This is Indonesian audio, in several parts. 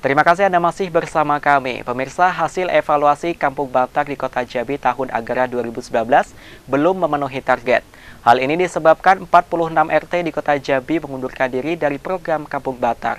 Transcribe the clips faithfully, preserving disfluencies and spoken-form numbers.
Terima kasih Anda masih bersama kami. Pemirsa, hasil evaluasi Kampung Bantar di Kota Jambi tahun anggaran dua ribu sembilan belas belum memenuhi target. Hal ini disebabkan empat puluh enam R T di Kota Jambi mengundurkan diri dari program Kampung Bantar.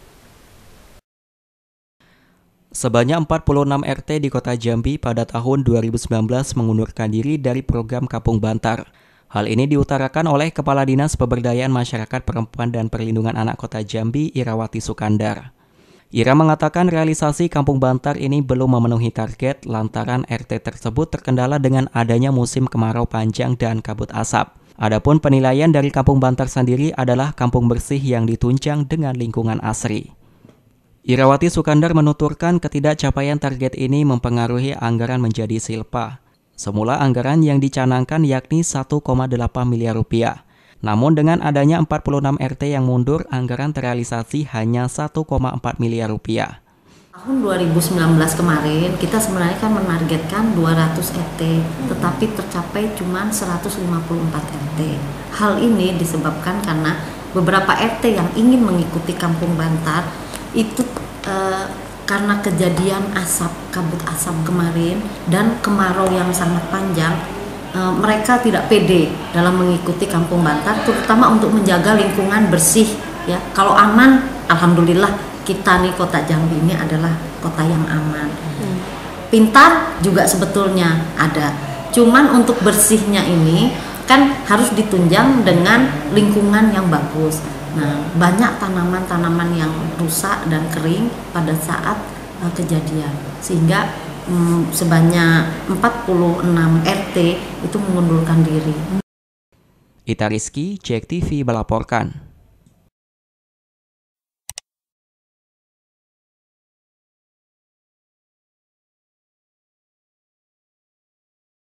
Sebanyak empat puluh enam R T di Kota Jambi pada tahun dua ribu sembilan belas mengundurkan diri dari program Kampung Bantar. Hal ini diutarakan oleh Kepala Dinas Pemberdayaan Masyarakat Perempuan dan Perlindungan Anak Kota Jambi, Irawati Sukandar. Ira mengatakan realisasi Kampung Bantar ini belum memenuhi target lantaran R T tersebut terkendala dengan adanya musim kemarau panjang dan kabut asap. Adapun penilaian dari Kampung Bantar sendiri adalah kampung bersih yang ditunjang dengan lingkungan asri. Irawati Sukandar menuturkan ketidakcapaian target ini mempengaruhi anggaran menjadi silpa. Semula anggaran yang dicanangkan yakni satu koma delapan miliar rupiah. Namun dengan adanya empat puluh enam R T yang mundur, anggaran terrealisasi hanya satu koma empat miliar rupiah. Tahun dua ribu sembilan belas kemarin kita sebenarnya kan menargetkan dua ratus R T, tetapi tercapai cuma seratus lima puluh empat R T. Hal ini disebabkan karena beberapa R T yang ingin mengikuti Kampung Bantar itu eh, karena kejadian asap, kabut asap kemarin dan kemarau yang sangat panjang. E, mereka tidak pede dalam mengikuti Kampung Bantar, terutama untuk menjaga lingkungan bersih. Ya, kalau aman, alhamdulillah kita nih Kota Jambi ini adalah kota yang aman. Hmm. Pintar juga sebetulnya ada, cuman untuk bersihnya ini kan harus ditunjang dengan lingkungan yang bagus. Nah, banyak tanaman-tanaman yang rusak dan kering pada saat uh, kejadian, sehingga Hmm, sebanyak empat puluh enam R T itu mengundurkan diri. Ita Rizky, J E K T V melaporkan.